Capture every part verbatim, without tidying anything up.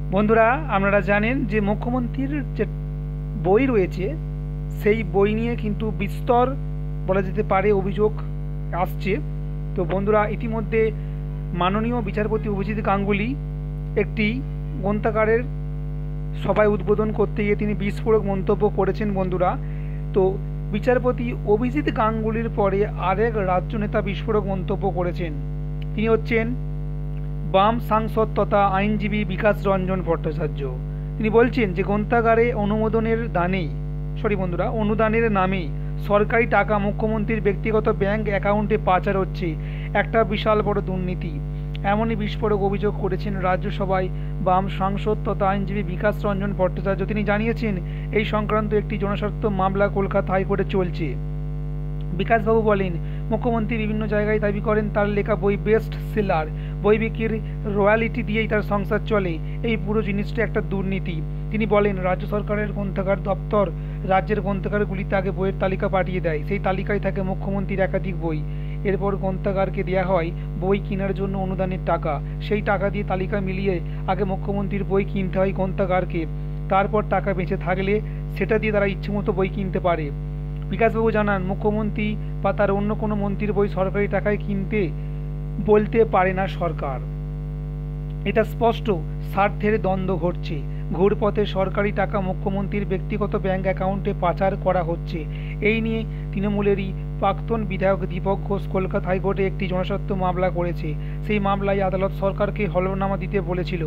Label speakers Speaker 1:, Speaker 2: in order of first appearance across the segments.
Speaker 1: বন্ধুরা, আপনারা জানেন যে মুখ্যমন্ত্রীর যে বই রয়েছে সেই বই নিয়ে কিন্তু বিস্তর বলা যেতে পারে অভিযোগ আসছে। তো বন্ধুরা, ইতিমধ্যে মাননীয় বিচারপতি অভিজিৎ গাঙ্গুলি একটি গ্রন্থাগারের সভায় উদ্বোধন করতে গিয়ে তিনি বিস্ফোরক মন্তব্য করেছেন। বন্ধুরা, তো বিচারপতি অভিজিৎ গাঙ্গুলির পরে আরেক রাজ্য নেতা বিস্ফোরক মন্তব্য করেছেন। তিনি হচ্ছেন বাম সাংসদ তথা আইনজীবী বিকাশ রঞ্জন ভট্টাচার্য। তিনি বলছেন যে গ্রন্থাগারে অনুমোদনের দানেই সরি বন্ধুরা অনুদানের নামেই সরকারি টাকা মুখ্যমন্ত্রীর ব্যক্তিগত ব্যাংক অ্যাকাউন্টে পাচার হচ্ছে, একটা বিশাল বড় দুর্নীতি। এমনই বিস্ফোরক অভিযোগ করেছেন রাজ্যসভায় বাম সাংসদ তথা আইনজীবী বিকাশ রঞ্জন ভট্টাচার্য। তিনি জানিয়েছেন এই সংক্রান্ত একটি জনস্বার্থ মামলা কলকাতা হাইকোর্টে চলছে। বিকাশবাবু বলেন, মুখ্যমন্ত্রী বিভিন্ন জায়গায় দাবি করেন তার লেখা বই বেস্ট সেলার, বই বিক্রির রয়্যালিটি দিয়েই তার সংসার চলে। এই পুরো জিনিসটা একটা দুর্নীতি। তিনি বলেন, রাজ্য সরকারের গ্রন্থাগার দপ্তর রাজ্যের গ্রন্থাগারগুলিতে আগে বইয়ের তালিকা পাঠিয়ে দেয়, সেই তালিকায় থাকে মুখ্যমন্ত্রীর একাধিক বই। এরপর গ্রন্থাগারকে দেওয়া হয় বই কেনার জন্য অনুদানের টাকা, সেই টাকা দিয়ে তালিকা মিলিয়ে আগে মুখ্যমন্ত্রীর বই কিনতে হয় গ্রন্থাগারকে, তারপর টাকা বেঁচে থাকলে সেটা দিয়ে তারা ইচ্ছেমতো বই কিনতে পারে। বিকাশবাবু জানান, মুখ্যমন্ত্রী বা তার অন্য কোনো মন্ত্রীর বই সরকারি টাকায় কিনতে বলতে পারে না সরকার। এটা স্পষ্ট স্বার্থের দ্বন্দ্ব ঘটছে। ঘুরপথে সরকারি টাকা মুখ্যমন্ত্রীর ব্যক্তিগত ব্যাংক অ্যাকাউন্টে পাচার করা হচ্ছে। এই নিয়ে তৃণমূলেরই প্রাক্তন বিধায়ক দীপক ঘোষ কলকাতা হাইকোর্টে একটি জনস্বার্থ মামলা করেছে। সেই মামলায় আদালত সরকারকে হলফনামা দিতে বলেছিল।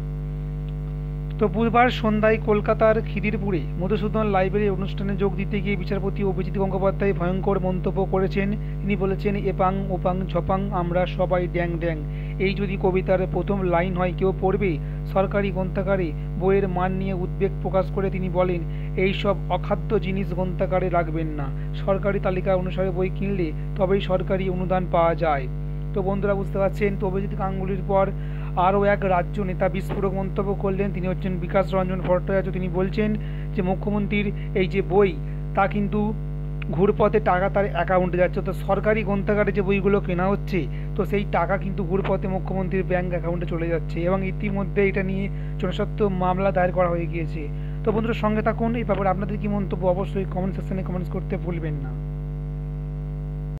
Speaker 1: তো বুধবার সন্ধ্যায় কলকাতার খিদিরপুরে মধুসূদন লাইব্রেরি অনুষ্ঠানে যোগ দিতে গিয়ে বিচারপতি অভিজিৎ গঙ্গোপাধ্যায় ভয়ঙ্কর মন্তব্য করেছেন। তিনি বলেছেন, এপাং ওপাং ঝপাং আমরা সবাই ড্যাং ড্যাং। এই যদি কবিতার প্রথম লাইন হয় কেউ পড়বে? সরকারি গ্রন্থাগারে বইয়ের মান নিয়ে উদ্বেগ প্রকাশ করে তিনি বলেন, এই সব অখাদ্য জিনিস গ্রন্থাগারে রাখবেন না, সরকারি তালিকা অনুসারে বই কিনলে তবেই সরকারি অনুদান পাওয়া যায়। তো বন্ধুরা, বুঝতে পারছেন, তো অভিজিৎ গাঙ্গুলির পর আরও এক রাজ্য নেতা বিস্ফোরক মন্তব্য করলেন। তিনি হচ্ছেন বিকাশ রঞ্জন ভট্টাচার্য। তিনি বলছেন যে মুখ্যমন্ত্রীর এই যে বই তা কিন্তু ঘুরপথে টাকা তার অ্যাকাউন্টে যাচ্ছে, তো সরকারি গ্রন্থাগারে যে বইগুলো কেনা হচ্ছে তো সেই টাকা কিন্তু ঘুরপথে মুখ্যমন্ত্রীর ব্যাংক অ্যাকাউন্টে চলে যাচ্ছে এবং ইতিমধ্যে এটা নিয়ে জনস্বার্থ মামলা দায়ের করা হয়ে গিয়েছে। তো বন্ধুরা, সঙ্গে থাকুন। এই ব্যাপারে আপনাদের কি মন্তব্য অবশ্যই কমেন্ট সেকশনে কমেন্টস করতে ভুলবেন না।